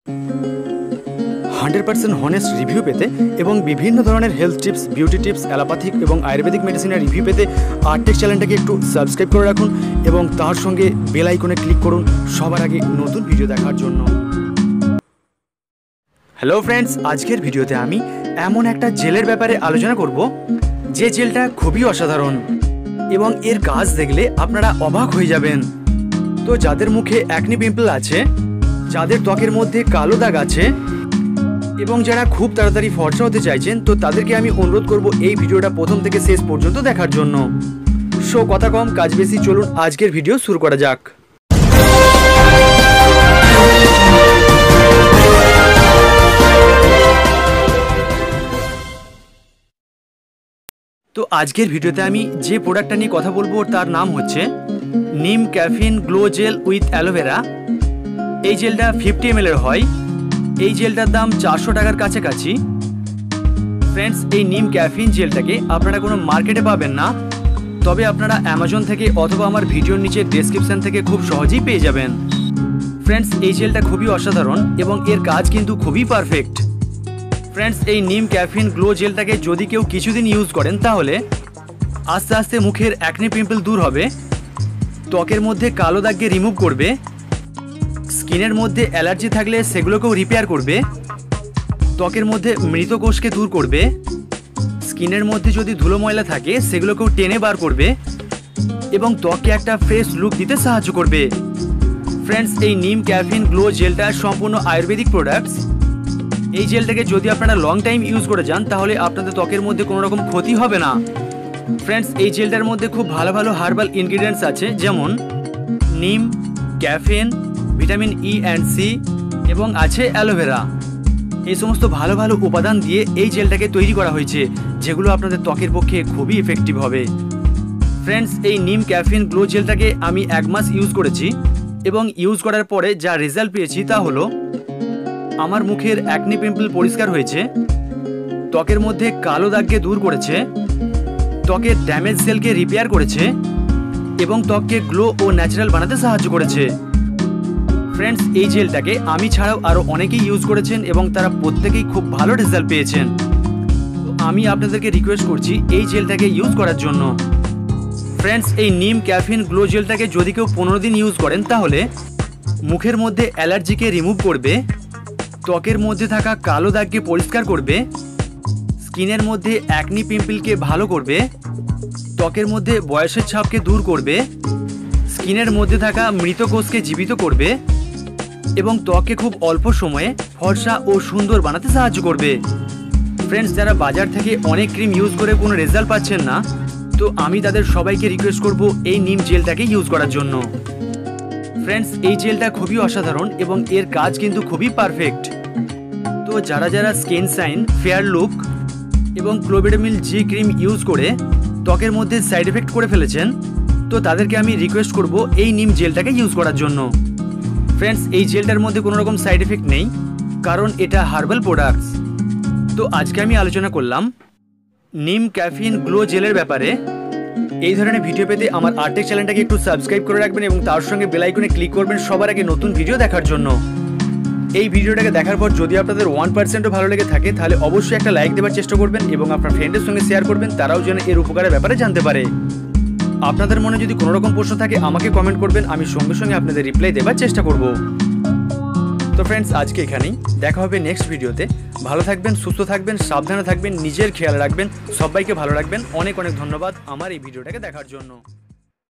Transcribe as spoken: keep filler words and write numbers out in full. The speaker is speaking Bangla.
হান্ড্রেড পার্সেন্ট হনেস্ট রিভিউ পেতে এবং বিভিন্ন ধরনের health tips, beauty tips, allopathic এবং আয়ুর্বেদিক মেডিসিনের রিভিউ পেতে আর্টেক চ্যানেলটাকে একটু সাবস্ক্রাইব করে রাখুন এবং তার সঙ্গে বেল আইকনে ক্লিক করুন সবার আগে নতুন ভিডিও দেখার জন্য। হ্যালো ফ্রেন্ডস, আজকের ভিডিওতে আমি এমন একটা জেলের ব্যাপারে আলোচনা করব যে জেলটা খুবই অসাধারণ এবং এর কাজ দেখলে আপনারা অবাক হয়ে যাবেন। তো যাদের মুখে অ্যাকনি পিম্পল আছে, যাদের ত্বকের মধ্যে কালো দাগ আছে এবং যারা খুব তাড়াতাড়ি ফর্সা হতে চাইছেন, তো তাদেরকে আমি অনুরোধ করব এই ভিডিওটা প্রথম থেকে শেষ পর্যন্ত দেখার জন্য। সো কথা কম কাজ বেশি, চলুন আজকের ভিডিও শুরু করা যাক। তো আজকের ভিডিওতে আমি যে প্রোডাক্টটা নিয়ে কথা বলবো তার নাম হচ্ছে neem caffeine glow gel with aloe vera. এই জেলটা ফিফটি এম এল এর হয়। এই জেলটার দাম চারশো টাকার কাছাকাছি। ফ্রেন্ডস, এই নিম ক্যাফিন জেলটাকে আপনারা কোনো মার্কেটে পাবেন না, তবে আপনারা অ্যামাজন থেকে অথবা আমার ভিডিওর নিচে ডেসক্রিপশন থেকে খুব সহজেই পেয়ে যাবেন। ফ্রেন্ডস, এই জেলটা খুবই অসাধারণ এবং এর কাজ কিন্তু খুবই পারফেক্ট। ফ্রেন্ডস, এই নিম ক্যাফিন গ্লো জেলটাকে যদি কেউ কিছুদিন ইউজ করেন তাহলে আস্তে আস্তে মুখের অ্যাকনি পিম্পল দূর হবে, ত্বকের মধ্যে কালো দাগকে রিমুভ করবে, স্কিনের মধ্যে অ্যালার্জি থাকলে সেগুলোকেও রিপেয়ার করবে, ত্বকের মধ্যে মৃত কোষকে দূর করবে, স্কিনের মধ্যে যদি ধুলো ময়লা থাকে সেগুলোকেও টেনে বার করবে এবং ত্বকে একটা ফ্রেশ লুক দিতে সাহায্য করবে। ফ্রেন্ডস, এই নিম ক্যাফিন গ্লো জেলটা সম্পূর্ণ আয়ুর্বেদিক প্রোডাক্টস। এই জেলটাকে যদি আপনারা লং টাইম ইউজ করে যান তাহলে আপনাদের ত্বকের মধ্যে কোনো রকম ক্ষতি হবে না। ফ্রেন্ডস, এই জেলটার মধ্যে খুব ভালো ভালো হার্বাল ইনগ্রিডিয়েন্টস আছে, যেমন neem, caffeine, vitamin E and C এবং আছে অ্যালোভেরা। এই সমস্ত ভালো ভালো উপাদান দিয়ে এই জেলটাকে তৈরি করা হয়েছে, যেগুলো আপনাদের ত্বকের পক্ষে খুবই ইফেক্টিভ হবে। ফ্রেন্ডস, এই নিম ক্যাফিন গ্লো জেলটাকে আমি এক মাস ইউজ করেছি এবং ইউজ করার পরে যা রেজাল্ট পেয়েছি তা হলো আমার মুখের অ্যাকনি পিম্পল পরিষ্কার হয়েছে, ত্বকের মধ্যে কালো দাগকে দূর করেছে, ত্বকের ড্যামেজ সেলকে রিপেয়ার করেছে এবং ত্বককে গ্লো ও ন্যাচারাল বানাতে সাহায্য করেছে। ফ্রেন্ডস, এই জেলটাকে আমি ছাড়াও আরও অনেকেই ইউজ করেছেন এবং তারা প্রত্যেকেই খুব ভালো রেজাল্ট পেয়েছেন। আমি আপনাদেরকে রিকোয়েস্ট করছি এই জেলটাকে ইউজ করার জন্য। ফ্রেন্ডস, এই নিম ক্যাফিন গ্লো জেলটাকে যদি কেউ পনেরো দিন ইউজ করেন তাহলে মুখের মধ্যে অ্যালার্জিকে রিমুভ করবে, ত্বকের মধ্যে থাকা কালো দাগকে পরিষ্কার করবে, স্কিনের মধ্যে অ্যাকনি পিম্পলকে ভালো করবে, ত্বকের মধ্যে বয়সের ছাপকে দূর করবে, স্কিনের মধ্যে থাকা মৃত কোষকে জীবিত করবে এবং ত্বককে খুব অল্প সময়ে ফর্সা ও সুন্দর বানাতে সাহায্য করবে। ফ্রেন্ডস, যারা বাজার থেকে অনেক ক্রিম ইউজ করে কোনো রেজাল্ট পাচ্ছেন না, তো আমি তাদের সবাইকে রিকোয়েস্ট করব এই নিম জেলটাকে ইউজ করার জন্য। ফ্রেন্ডস, এই জেলটা খুবই অসাধারণ এবং এর কাজ কিন্তু খুবই পারফেক্ট। তো যারা যারা স্কিন সাইন, ফেয়ার লুক এবং ক্লোবেডামিল জি ক্রিম ইউজ করে ত্বকের মধ্যে সাইড এফেক্ট করে ফেলেছেন, তো তাদেরকে আমি রিকোয়েস্ট করব এই নিম জেলটাকে ইউজ করার জন্য। ফ্রেন্ডস, এই জেলটার মধ্যে কোনো রকম সাইড এফেক্ট নেই, কারণ এটা হার্বাল প্রোডাক্টস। তো আজকে আমি আলোচনা করলাম নিম ক্যাফিন গ্লো জেলের ব্যাপারে। এই ধরনের ভিডিও পেতে আমার আর্টেক চ্যানেলটাকে একটু সাবস্ক্রাইব করে রাখবেন এবং তার সঙ্গে বেল আইকনে ক্লিক করবেন সবার আগে নতুন ভিডিও দেখার জন্য। এই ভিডিওটাকে দেখার পর যদি আপনাদের ওয়ান পার্সেন্টও ভালো লেগে থাকে তাহলে অবশ্যই একটা লাইক দেওয়ার চেষ্টা করবেন এবং আপনার ফ্রেন্ডের সঙ্গে শেয়ার করবেন, তারাও যেন এর উপকারের ব্যাপারে জানতে পারে। আপনাদের মনে যদি কোনো রকম প্রশ্ন থাকে আমাকে কমেন্ট করবেন, আমি সঙ্গে সঙ্গে আপনাদের রিপ্লাই দেওয়ার চেষ্টা করব। তো ফ্রেন্ডস, আজকে এখানেই, দেখা হবে নেক্সট ভিডিওতে। ভালো থাকবেন, সুস্থ থাকবেন, সাবধানে থাকবেন, নিজের খেয়াল রাখবেন, সবাইকে ভালো রাখবেন। অনেক অনেক ধন্যবাদ আমার এই ভিডিওটাকে দেখার জন্য।